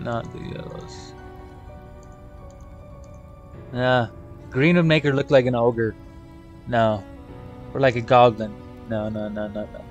Not the yellows. Yeah. Green would make her look like an ogre. No. Or like a goblin. No, no, no, no, no.